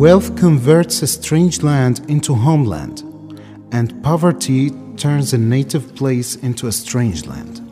Wealth converts a strange land into homeland, and poverty turns a native place into a strange land.